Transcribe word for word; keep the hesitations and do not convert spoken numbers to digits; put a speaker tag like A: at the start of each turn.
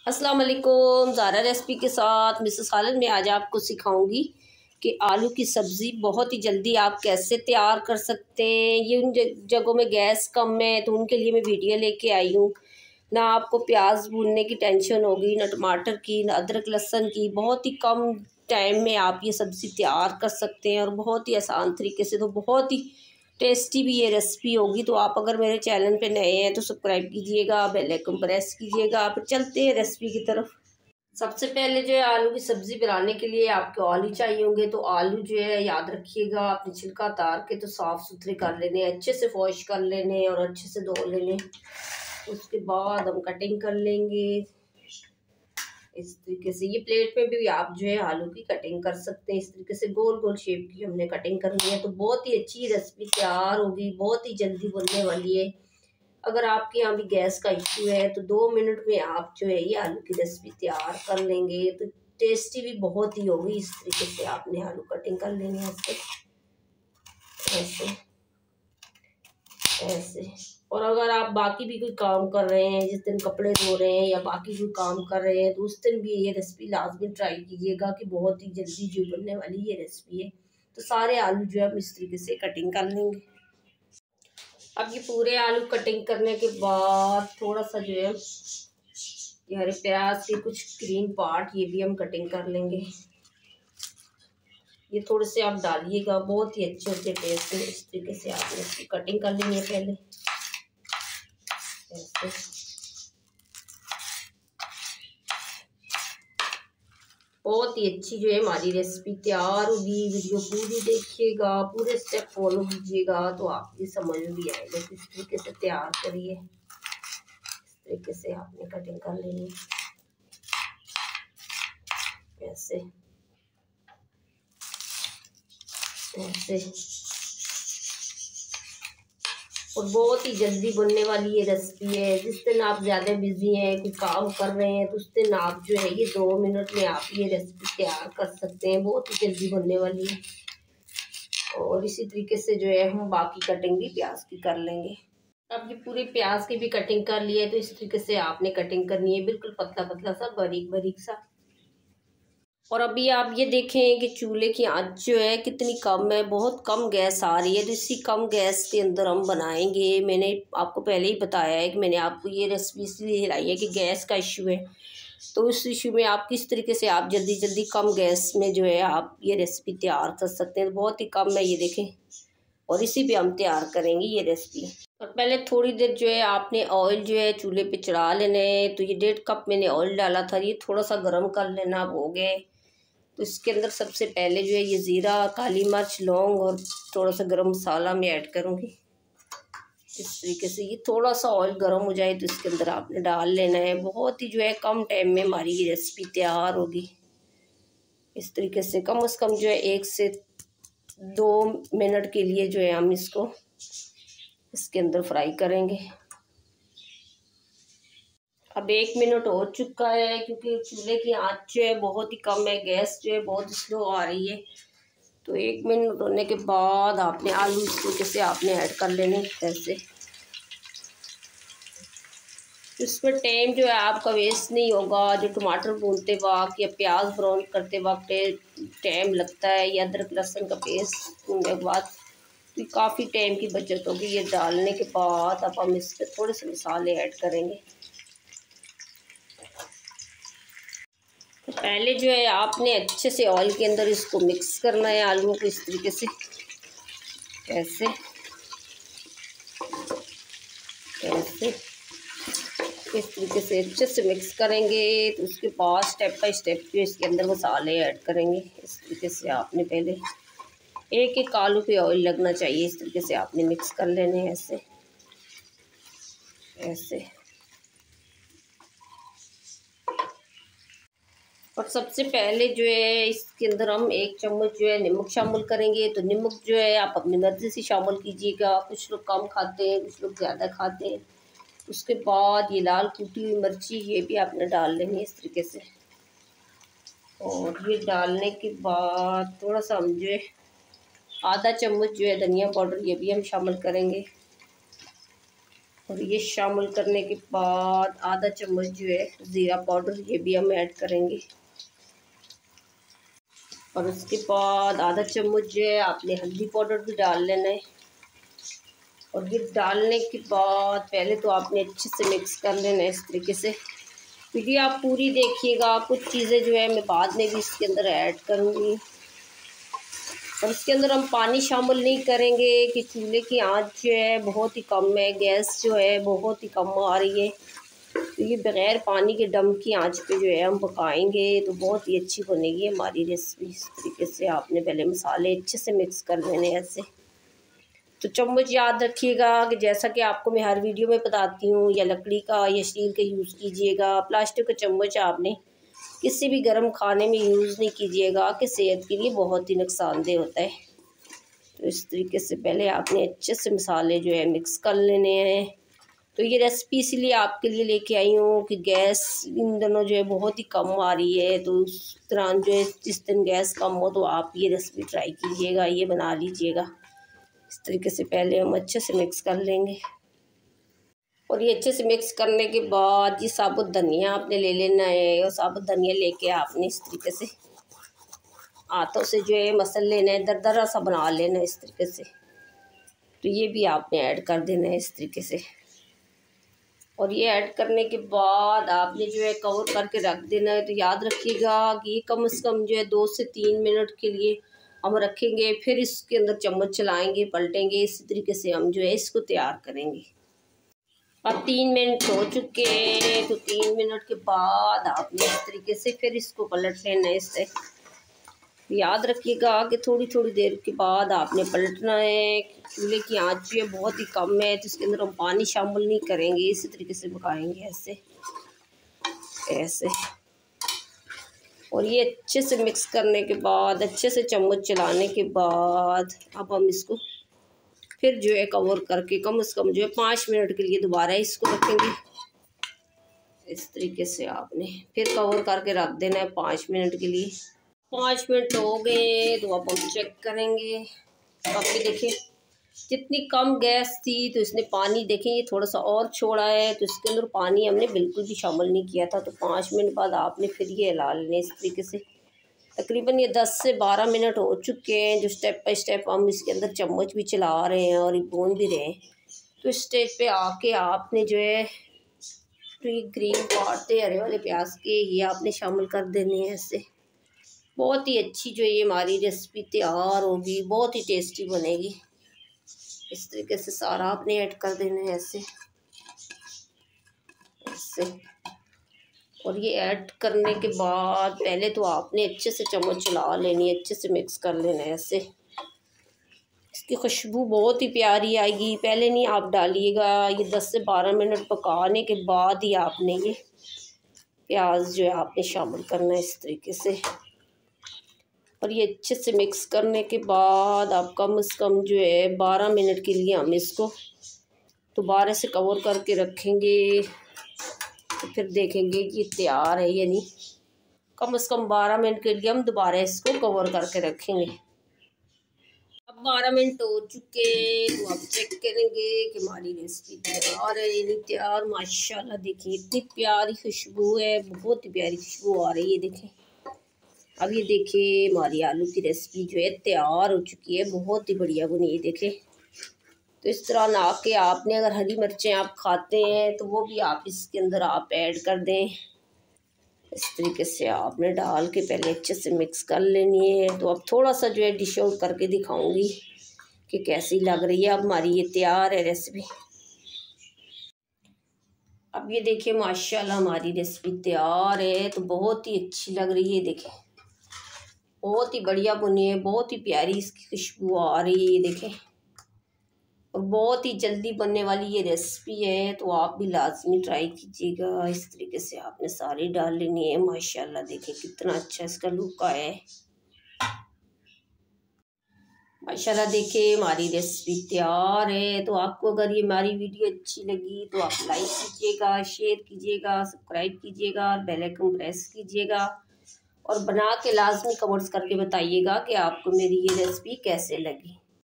A: अस्सलाम वालेकुम। ज़ारा रेसिपी के साथ मिसेस खालिद में आज आपको सिखाऊंगी कि आलू की सब्ज़ी बहुत ही जल्दी आप कैसे तैयार कर सकते हैं। ये उन जगहों में गैस कम है तो उनके लिए मैं वीडियो लेके आई हूँ। ना आपको प्याज भूनने की टेंशन होगी, ना टमाटर की, ना अदरक लहसुन की। बहुत ही कम टाइम में आप ये सब्ज़ी तैयार कर सकते हैं और बहुत ही आसान तरीके से। तो बहुत ही टेस्टी भी ये रेसिपी होगी। तो आप अगर मेरे चैनल पे नए हैं तो सब्सक्राइब कीजिएगा, बेल आइकन प्रेस कीजिएगा। फिर चलते हैं रेसिपी की तरफ। सबसे पहले जो है आलू की सब्ज़ी बनाने के लिए आपको आलू चाहिए होंगे। तो आलू जो है याद रखिएगा अपनी छिलका उतार के तो साफ़ सुथरे कर लेने, अच्छे से वॉश कर लेने और अच्छे से धो लेने। उसके बाद हम कटिंग कर लेंगे इस तरीके से। ये प्लेट पे भी आप जो है आलू की कटिंग कर सकते हैं। इस तरीके से गोल गोल शेप की हमने कटिंग करनी है। तो बहुत ही अच्छी रेसिपी तैयार होगी, बहुत ही जल्दी बनने वाली है। अगर आपके यहाँ भी गैस का इश्यू है तो दो मिनट में आप जो है ये आलू की रेसिपी तैयार कर लेंगे। तो टेस्टी भी बहुत ही होगी। इस तरीके से आपने आलू कटिंग कर लेनी है ऐसे ऐसे ऐसे। और अगर आप बाकी भी कोई काम कर रहे हैं, जिस दिन कपड़े धो रहे हैं या बाकी कोई काम कर रहे हैं, तो उस दिन भी ये रेसिपी लाजमी ट्राई कीजिएगा कि बहुत ही जल्दी जो बनने वाली ये रेसिपी है। तो सारे आलू जो है हम इस तरीके से कटिंग कर लेंगे। अब ये पूरे आलू कटिंग करने के बाद थोड़ा सा जो है ये हरे प्याज के कुछ ग्रीन पार्ट ये भी हम कटिंग कर लेंगे। ये थोड़े से आप डालिएगा, बहुत ही अच्छे अच्छे टेस्ट है। इस तरीके से आपने इसकी कटिंग कर लेनी है पहले ऐसे। बहुत ही अच्छी जो है हमारी रेसिपी तैयार होगी। वीडियो पूरी देखिएगा, पूरे स्टेप फॉलो कीजिएगा तो आपकी समझ में भी आएगा किस तरीके से तैयार करिए। इस तरीके से आपने कटिंग कर लेनी है ऐसे ऐसे। और बहुत ही जल्दी बनने वाली ये रेसिपी है। जिस दिन आप ज़्यादा बिजी हैं, कोई काम कर रहे हैं, तो उस दिन आप जो है ये दो मिनट में आप ये रेसिपी तैयार कर सकते हैं। बहुत ही जल्दी बनने वाली है। और इसी तरीके से जो है हम बाकी कटिंग भी प्याज की कर लेंगे। अब ये पूरी प्याज की भी कटिंग कर ली है। तो इस तरीके से आपने कटिंग करनी है, बिल्कुल पतला पतला सा, बारीक बारीक सा। और अभी आप ये देखें कि चूल्हे की आंच जो है कितनी कम है, बहुत कम गैस आ रही है। तो इसी कम गैस के अंदर हम बनाएंगे। मैंने आपको पहले ही बताया है कि मैंने आपको ये रेसिपी इसलिए हिलाई है कि गैस का इशू है। तो उस इशू में आप किस तरीके से आप जल्दी जल्दी कम गैस में जो है आप ये रेसिपी तैयार कर सकते हैं। बहुत ही कम है ये देखें। और इसी पे हम तैयार करेंगे ये रेसिपी। और पहले थोड़ी देर जो है आपने ऑयल जो है चूल्हे पे चढ़ा लेना है। तो ये डेढ़ कप मैंने ऑयल डाला था, ये थोड़ा सा गर्म कर लेना हो गए। तो इसके अंदर सबसे पहले जो है ये ज़ीरा, काली मिर्च, लौंग और थोड़ा सा गरम मसाला मैं ऐड करूँगी। इस तरीके से ये थोड़ा सा ऑयल गर्म हो जाए तो इसके अंदर आपने डाल लेना है। बहुत ही जो है कम टाइम में हमारी ये रेसिपी तैयार होगी। इस तरीके से कम से कम जो है एक से दो मिनट के लिए जो है हम इसको इसके अंदर फ्राई करेंगे। अब एक मिनट हो चुका है क्योंकि चूल्हे की आंच जो है बहुत ही कम है, गैस जो है बहुत स्लो आ रही है। तो एक मिनट होने के बाद आपने आलू इस तरीके से आपने ऐड कर लेने ऐसे। इसमें टाइम जो है आपका वेस्ट नहीं होगा। जो टमाटर भूनते वक्त या प्याज ब्राउन करते वक्त टाइम लगता है या अदरक लहसुन का पेस्ट भूनने के बाद तो काफ़ी टाइम की बचत होगी। ये डालने के बाद अब हम इस पर थोड़े से मसाले ऐड करेंगे। तो पहले जो है आपने अच्छे से ऑयल के अंदर इसको मिक्स करना है आलूओं को इस तरीके से ऐसे ऐसे इस तरीके से अच्छे से मिक्स करेंगे। तो उसके बाद स्टेप बाय स्टेप जो इसके अंदर मसाले ऐड करेंगे। इस तरीके से आपने पहले एक एक आलू पे ऑयल लगना चाहिए। इस तरीके से आपने मिक्स कर लेने ऐसे ऐसे। और सबसे पहले जो है इसके अंदर हम एक चम्मच जो है नमक शामिल करेंगे। तो नमक जो है आप अपनी मर्ज़ी से शामिल कीजिएगा। कुछ लोग कम खाते हैं, कुछ लोग ज़्यादा खाते हैं। उसके बाद ये लाल कुटी हुई मिर्ची ये भी आपने डाल लेनी है इस तरीके से। और ये डालने के बाद थोड़ा सा हम जो है आधा चम्मच जो है धनिया पाउडर ये भी हम शामिल करेंगे। और ये शामिल करने के बाद आधा चम्मच जो है ज़ीरा पाउडर, ये भी हम ऐड करेंगे। और उसके बाद आधा चम्मच जो है आपने हल्दी पाउडर भी डाल लेना है। और ये डालने के बाद पहले तो आपने अच्छे से मिक्स कर लेना है इस तरीके से। वीडियो आप पूरी देखिएगा, कुछ चीज़ें जो है मैं बाद में भी इसके अंदर ऐड करूँगी। और इसके अंदर हम पानी शामिल नहीं करेंगे कि चूल्हे की आंच जो है बहुत ही कम है, गैस जो है बहुत ही कम आ रही है, तो ये बग़ैर पानी के दम की आंच पे जो है हम पकाएंगे तो बहुत ही अच्छी बनेगी हमारी रेसिपी। इस तरीके से आपने पहले मसाले अच्छे से मिक्स कर लेने ऐसे। तो चम्मच याद रखिएगा कि जैसा कि आपको मैं हर वीडियो में बताती हूँ, या लकड़ी का या स्टील का यूज़ कीजिएगा। प्लास्टिक का चम्मच आपने किसी भी गर्म खाने में यूज़ नहीं कीजिएगा कि सेहत के लिए बहुत ही नुकसानदेह होता है। तो इस तरीके से पहले आपने अच्छे से मसाले जो है मिक्स कर लेने हैं। तो ये रेसिपी इसीलिए आपके लिए लेके आई हूँ कि गैस इन दिनों जो है बहुत ही कम आ रही है, तो उस तरह जो है जिस दिन गैस कम हो तो आप ये रेसिपी ट्राई कीजिएगा, ये बना लीजिएगा। इस तरीके से पहले हम अच्छे से मिक्स कर लेंगे। और ये अच्छे से मिक्स करने के बाद ये साबुत धनिया आपने ले लेना है। और साबुत धनिया लेके आपने इस तरीके से हाथों से जो है मसल लेना है, दरदरा सा बना लेना है इस तरीके से। तो ये भी आपने ऐड कर देना है इस तरीके से। और ये ऐड करने के बाद आपने जो है कवर करके रख देना है। तो याद रखिएगा कि ये कम से कम जो है दो से तीन मिनट के लिए हम रखेंगे, फिर इसके अंदर चम्मच चलाएंगे, पलटेंगे। इसी तरीके से हम जो है इसको तैयार करेंगे। अब तीन मिनट हो चुके हैं, तो तीन मिनट के बाद आपने इस तरीके से फिर इसको पलट लेना है इससे। याद रखिएगा कि थोड़ी थोड़ी देर के बाद आपने पलटना है। चूल्हे की आंच जो है बहुत ही कम है, तो इसके अंदर हम पानी शामिल नहीं करेंगे, इसी तरीके से पकाएंगे ऐसे ऐसे। और ये अच्छे से मिक्स करने के बाद, अच्छे से चम्मच चलाने के बाद अब हम इसको फिर जो है कवर करके कम से कम जो है पाँच मिनट के लिए दोबारा इसको रखेंगे। इस तरीके से आपने फिर कवर करके रख देना है पाँच मिनट के लिए। पाँच मिनट हो गए तो अब हम चेक करेंगे। बाकी देखिए जितनी कम गैस थी तो इसने पानी देखें ये थोड़ा सा और छोड़ा है, तो इसके अंदर पानी हमने बिल्कुल भी शामिल नहीं किया था। तो पाँच मिनट बाद आपने फिर ये हिला लेने इस तरीके से। तकरीबन ये दस से बारह मिनट हो चुके हैं, जो स्टेप बाय स्टेप हम इसके अंदर चम्मच भी चला रहे हैं और ये भून भी रहे हैं। तो इस स्टेज पे आके आपने जो है ग्रीन पार्ट थे हरे वाले प्याज के, ये आपने शामिल कर देने हैं ऐसे। बहुत ही अच्छी जो ये हमारी रेसिपी तैयार होगी, बहुत ही टेस्टी बनेगी। इस तरीके से सारा आपने ऐड कर देना है ऐसे ऐसे। और ये ऐड करने के बाद पहले तो आपने अच्छे से चम्मच चला लेनी है, अच्छे से मिक्स कर लेना है ऐसे। इसकी खुशबू बहुत ही प्यारी आएगी, पहले नहीं आप डालिएगा। ये दस से बारह मिनट पकाने के बाद ही आपने ये प्याज जो है आपने शामिल करना है इस तरीके से। और ये अच्छे से मिक्स करने के बाद आप कम से कम जो है बारह मिनट के लिए हम इसको दोबारा से कवर करके रखेंगे। तो फिर देखेंगे कि तैयार है या नहीं। कम से कम बारह मिनट के लिए हम दोबारा इसको कवर करके रखेंगे। अब बारह मिनट हो चुके, तो आप चेक करेंगे कि हमारी रेसिपी तैयार है या नहीं तैयार। माशाल्लाह देखिए इतनी प्यारी खुशबू है, बहुत ही प्यारी खुशबू आ रही है। देखें अब ये देखिए हमारी आलू की रेसिपी जो है तैयार हो चुकी है, बहुत ही बढ़िया बनी है। देखें तो इस तरह ना के आपने अगर हरी मिर्चें आप खाते हैं तो वो भी आप इसके अंदर आप ऐड कर दें। इस तरीके से आपने डाल के पहले अच्छे से मिक्स कर लेनी है। तो अब थोड़ा सा जो है डिश आउट करके दिखाऊंगी कि कैसी लग रही है। अब हमारी ये तैयार है रेसिपी। अब ये देखिए माशाल्लाह हमारी रेसिपी तैयार है, तो बहुत ही अच्छी लग रही है। देखें बहुत ही बढ़िया बनी है, बहुत ही प्यारी इसकी खुशबू आ रही है। ये देखें और बहुत ही जल्दी बनने वाली ये रेसिपी है, तो आप भी लाजमी ट्राई कीजिएगा। इस तरीके से आपने सारी डाल लेनी है। माशाल्लाह देखिए कितना अच्छा इसका लुक आया है। माशाल्लाह देखिए हमारी रेसिपी तैयार है। तो आपको अगर ये हमारी वीडियो अच्छी लगी तो आप लाइक कीजिएगा, शेयर कीजिएगा, सब्सक्राइब कीजिएगा और बेल आइकन प्रेस कीजिएगा। और बना के लाजमी कमेंट्स करके बताइएगा कि आपको मेरी ये रेसिपी कैसे लगी।